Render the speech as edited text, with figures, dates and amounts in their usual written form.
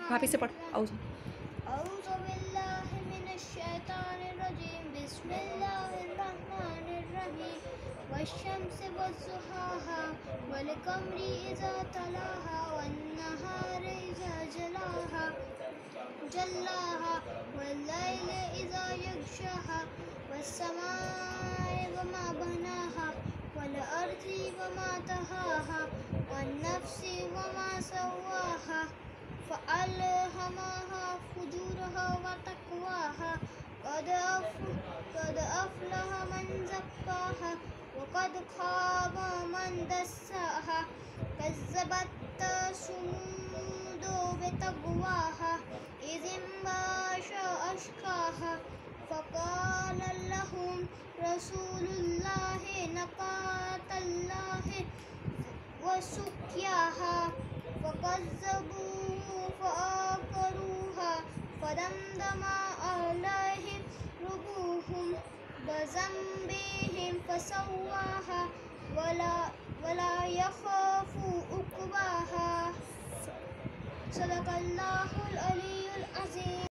واپس سے پڑھ. أعوذ بالله من الشيطان الرجيم بسم الله الرحمن الرحيم والشمس وضحاها والقمر إذا تلاها والنهار إذا جلاها والليل إذا يغشاها والسماء وما بناها والأرض وما طحاها والنفس وما سواها فألهمها فجورها وتقواها قد أفلح من زكاها وقد خاب من دساها كذبت ثمود بطغواها إذ انبعث أشقاها فقال لهم رسول الله ناقة الله وسقياها فكذبوه فعقروها فدمدم عليهم ربهم بذنبهم فسواها ولا يخاف عقباها. صدق الله العلي العظيم.